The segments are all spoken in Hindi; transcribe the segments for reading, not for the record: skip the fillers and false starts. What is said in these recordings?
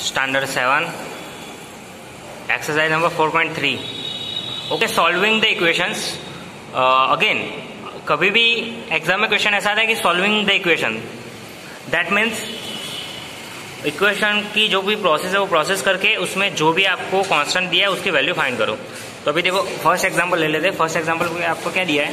Standard 7, exercise number 4.3. Okay, solving the equations. Again, कभी भी एग्जाम में क्वेश्चन ऐसा आता है कि solving the equation, that means equation की जो भी प्रोसेस है वो प्रोसेस करके उसमें जो भी आपको कांस्टेंट दिया है उसकी वैल्यू फाइंड करो। तो अभी देखो फर्स्ट एग्जांपल ले लेते हैं। फर्स्ट एग्जांपल में आपको क्या दिया है,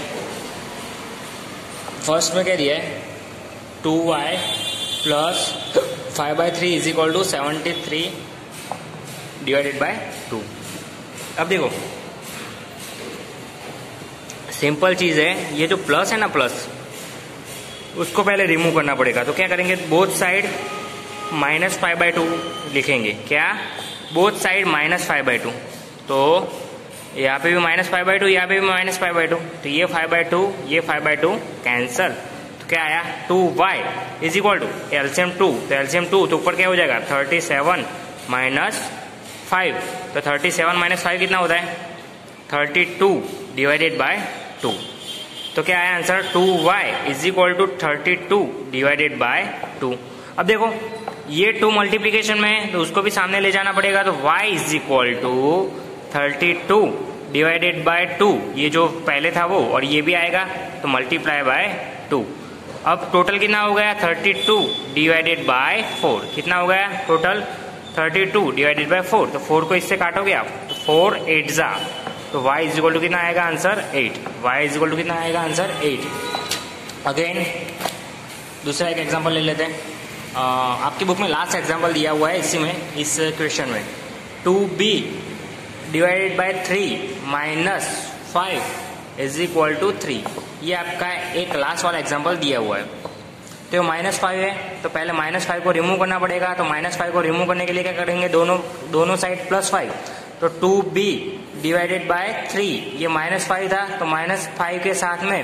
फर्स्ट में क्या दिया है 2y plus 5/3 is equal to 73 divided by 2। अब देखो सिंपल चीज है, ये जो प्लस है ना प्लस, उसको पहले रिमूव करना पड़ेगा। तो क्या करेंगे, बोथ साइड -5/2 लिखेंगे। क्या, बोथ साइड -5/2। तो यहाँ पे भी -5/2, यहाँ पे भी -5/2। तो ये 5/2 ये 5/2 कैंसल। तो क्या आया 2y is equal to LCM 2। तो एलसीएम 2 तो ऊपर क्या हो जाएगा 37 माइनस 5। तो 37 माइनस 5 कितना होता है 32 डिवाइडेड बाय 2। तो क्या आया answer 2y is equal to 32 divided by 2। अब देखो ये 2 मल्टीप्लीकेशन में है तो उसको भी सामने ले जाना पड़ेगा। तो y is equal to 32 divided by 2, ये जो पहले था वो, और ये भी आएगा तो मल्टीप्लाई बाय 2। अब टोटल कितना हो गया 32 डिवाइडेड बाय 4। कितना हो गया टोटल 32 डिवाइडेड बाय 4। तो 4 को इससे काटोगे आप, तो 4 8 जा, तो y इज इक्वल टू कितना आएगा answer 8। y is equal to कितना आएगा आंसर 8। अगेन दूसरा एक एग्जांपल ले लेते हैं। आपकी बुक में लास्ट एग्जांपल दिया हुआ है इसी में, इस क्वेश्चन में 2b divided by 3 minus 5 is equal to 3। ये आपका एक लास्ट वाला एग्जांपल दिया हुआ है। तो -5 है तो पहले -5 को रिमूव करना पड़ेगा। तो -5 को रिमूव करने के लिए क्या करेंगे, दोनों साइड +5। तो 2b डिवाइडेड बाय 3, ये -5 था तो -5 के साथ में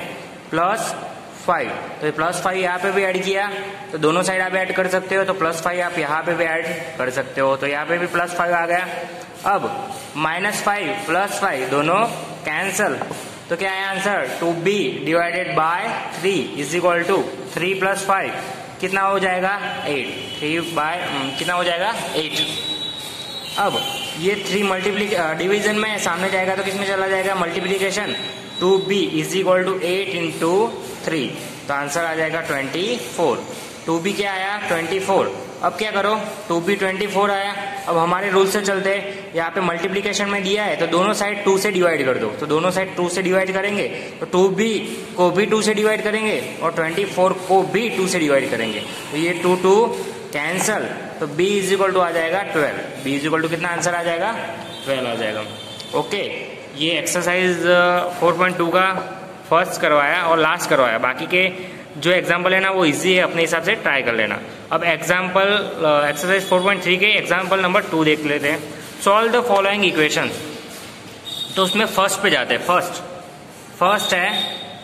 +5। तो +5 यहाँ पे भी ऐड किया, तो दोनों साइड आप ऐड कर सकते हो। तो +5 आप यहाँ पे भी ऐड कर सकते हो, तो यहाँ पे भी +5 आ गया। अब -5 +5 दोनों कैंसल। तो क्या है answer 2b divided by 3 is equal to 3 + 5 कितना हो जाएगा 8। 3 बाय कितना हो जाएगा 8। अब ये 3 डिवीजन में सामने जाएगा तो किसमें चला जाएगा multiplication. 2b is equal to 8 into 3, तो आंसर आ जाएगा 24। 2b क्या आया 24। अब क्या करो 2b 24 आया। अब हमारे रूल से चलते हैं, यहाँ पे मल्टीप्लीकेशन में दिया है तो दोनों साइड 2 से डिवाइड कर दो। तो दोनों साइड 2 से डिवाइड करेंगे तो 2b को भी 2 से डिवाइड करेंगे और 24 को भी 2 से डिवाइड करेंगे। तो ये 2 कैंसल, तो b इज इक्वल टू आ जाएगा 12। b इज इक्वल टू कितना आंसर आ जाएगा 12 आ जाएगा। ओके, ये एक्सरसाइज 4.2 का फर्स्ट करवाया और लास्ट करवाया। बाकी के जो एग्जाम्पल है ना वो इजी है, अपने हिसाब से ट्राई कर लेना। अब एग्जाम्पल एक्सरसाइज 4.3 के एग्जाम्पल नंबर 2 देख लेते हैं। Solve the following equation. तो उसमें फर्स्ट पे जाते हैं। फर्स्ट है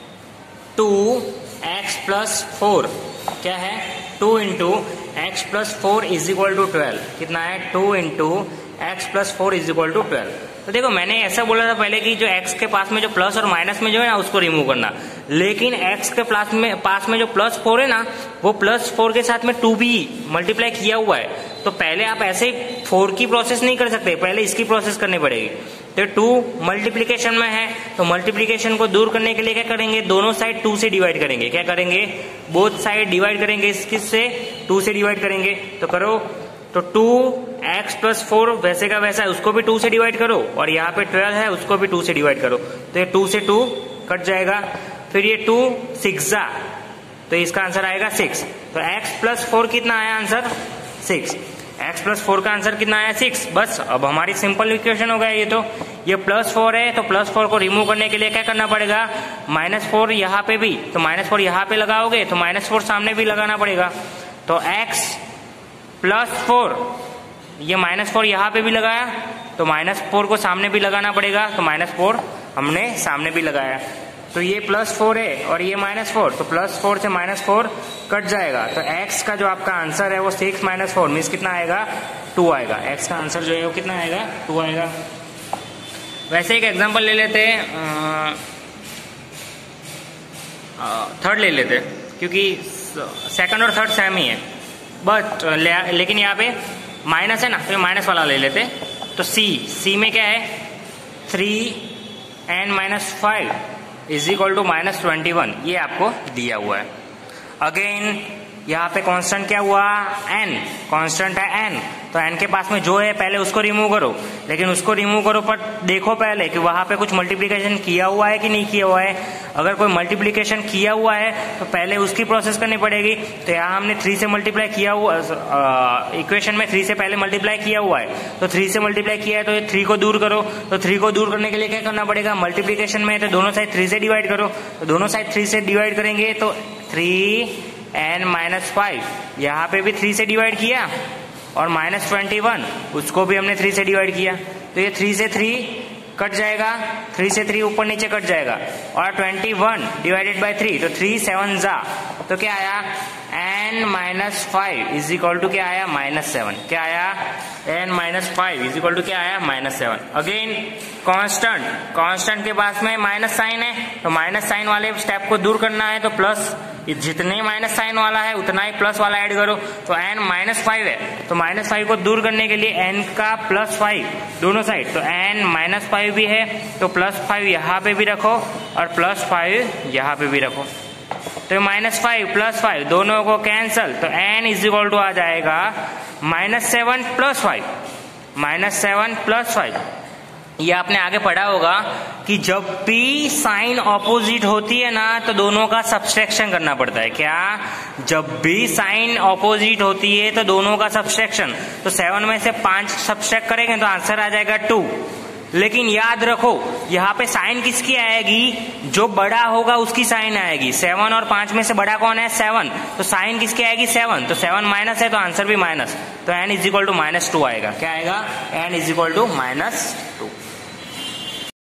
2x + 4। क्या है 2 into x + 4 is equal to 12। कितना है 2 into x + 4 is equal to 12। तो देखो मैंने ऐसा बोला था पहले कि जो x के पास में जो प्लस और माइनस में जो है ना उसको रिमूव करना, लेकिन x के पास में जो +4 है ना वो +4 के साथ में 2b मल्टीप्लाई किया हुआ है। तो पहले आप ऐसे 4 की प्रोसेस नहीं कर सकते, पहले इसकी प्रोसेस करनी पड़ेगी। तो 2 मल्टीप्लीकेशन में है तो मल्टीप्लीकेशन को दूर करने के लिए क्या करेंगे, दोनों साइड 2 से डिवाइड करेंगे। क्या करेंगे, बोथ साइड डिवाइड करेंगे। किससे 2 से डिवाइड करेंगे। तो करो, तो 2x + 4 वैसे का वैसा है, उसको भी 2 से डिवाइड करो, और यहाँ पे 12 है उसको भी 2 से डिवाइड करो। तो ये 2 से 2 कट जाएगा। फिर ये 2 6 जा, तो इसका आंसर आएगा 6। तो x + 4 कितना आया आंसर 6। x + 4 का आंसर कितना आया 6। बस अब हमारी सिंपल इक्वेशन हो गया ये। तो ये +4 है तो +4 को रिमूव करने के लिए क्या करना पड़ेगा, -4 यहाँ पे भी, तो -4 यहाँ पे लगाओगे तो -4 सामने भी लगाना पड़ेगा। तो x + 4, ये -4 यहाँ पे भी लगाया तो -4 को सामने भी लगाना पड़ेगा। तो -4 हमने सामने भी लगाया। तो ये +4 है और ये -4, तो +4 से -4 कट जाएगा। तो x का जो आपका आंसर है वो 6 - 4 मीन्स कितना आएगा 2 आएगा। x का आंसर जो है वो कितना आएगा 2 आएगा। वैसे एक एग्जांपल ले लेते हैं, थर्ड ले लेते हैं क्योंकि सेकंड और थर्ड सेम ही है। बट लेकिन यहाँ पे माइनस है ना, तो ये माइनस वाला ले लेते। तो सी में क्या है 3n minus 5 is equal to minus 21, ये आपको दिया हुआ है। अगेन यहाँ पे कांस्टेंट क्या हुआ n, कांस्टेंट है n, तो n के पास में जो है पहले उसको रिमूव करो, लेकिन उसको रिमूव करो पर देखो पहले कि वहां पे कुछ मल्टीप्लिकेशन किया हुआ है कि नहीं किया हुआ है। अगर कोई मल्टीप्लिकेशन किया हुआ है तो पहले उसकी प्रोसेस करनी पड़ेगी। तो यहाँ हमने 3 से मल्टीप्लाई किया हुआ, इक्वेशन में 3 से पहले मल्टीप्लाई किया हुआ है, तो 3 से मल्टीप्लाई किया है तो ये 3 को दूर करो। तो 3 को दूर करने के लिए क्या करना पड़ेगा, मल्टीप्लिकेशन में तो दोनों साइड 3 से डिवाइड करो, तो दोनों साइड 3 से डिवाइड करेंगे तो 3n माइनस 5, यहाँ पे भी 3 से डिवाइड किया, और माइनस 21 उसको भी हमने 3 से डिवाइड किया, तो ये 3 से 3 कट जाएगा, 3 से 3 ऊपर नीचे कट जाएगा, और 21 डिवाइडेड बाय 3, तो 3 7 जा, तो क्या आया n minus 5 is equal to क्या आया -7। क्या आया n minus 5 is equal to क्या आया -7। अगेन कांस्टेंट के पास में माइनस साइन है, तो माइनस साइन वाले स्टेप को दूर करना है तो प्लस, जितने माइनस साइन वाला है उतना ही प्लस वाला ऐड करो। तो n माइनस 5 है, तो माइनस 5 को दूर करने के लिए n का प्लस 5 दोनों साइड, तो n माइनस 5 भी है तो प्लस 5 यहाँ पे भी रखो और प्लस 5 यहाँ पे भी रखो, तो -5 प्लस 5 दोनों को कैंसल, तो n इज इक्वल टू आ जाएगा -7 प्लस 5, -7 प्लस 5। ये आपने आगे पढ़ा होगा कि जब भी साइन ऑपोजिट होती है ना तो दोनों का सब्सट्रैक्शन करना पड़ता है। क्या, जब भी साइन ऑपोजिट होती है तो दोनों का सब्सट्रैक्शन, तो 7 में से 5 सब्सट्रैक्ट करेंगे तो आंसर आ जाएगा 2। लेकिन याद रखो यहाँ पे साइन किसकी आएगी, जो बड़ा होगा उसकी साइन आएगी। 7 और 5 में से बड़ा कौन है 7, तो साइन किसकी आएगी 7, तो 7 माइनस है तो आंसर भी माइनस, तो n इज इक्वल टू -2 आएगा। क्या आएगा, n इज इक्वल टू -2।